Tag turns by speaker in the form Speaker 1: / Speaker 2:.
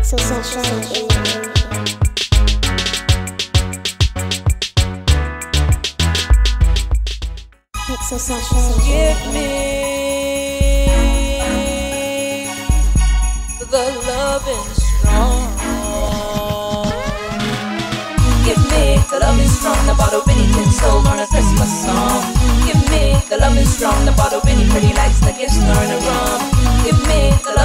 Speaker 1: PixelSashay. PixelSashay.
Speaker 2: Give me the loving strong. Give me the loving strong, the bottle Benny can soul on a Christmas song. Give me the loving strong, the bottle Benny pretty likes the gifts nor the rum. Give me the